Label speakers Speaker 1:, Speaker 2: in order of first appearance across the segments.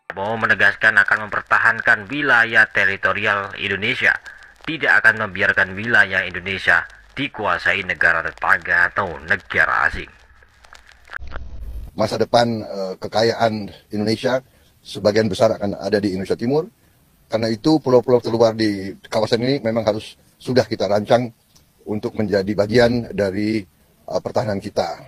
Speaker 1: Prabowo menegaskan akan mempertahankan wilayah teritorial Indonesia, tidak akan membiarkan wilayah Indonesia dikuasai negara tetangga atau negara asing.
Speaker 2: Masa depan kekayaan Indonesia sebagian besar akan ada di Indonesia Timur. Karena itu pulau-pulau terluar di kawasan ini memang harus sudah kita rancang untuk menjadi bagian dari pertahanan kita.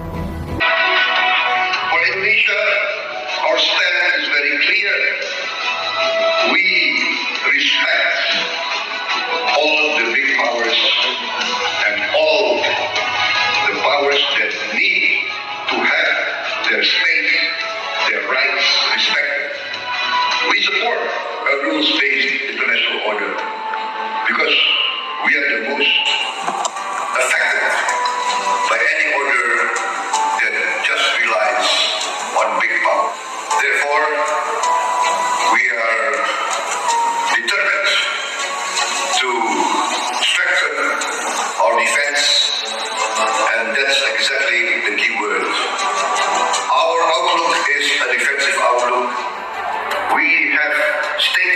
Speaker 3: For Indonesia, our stand is very clear. We respect all the big powers and all the powers that need to have their space, their rights respected. We support a rules-based international order because we are the most affected by any order that just relies on big power. Therefore, we are determined to strengthen our defense, and that's exactly the key word. Our outlook is a defensive outlook. We have staked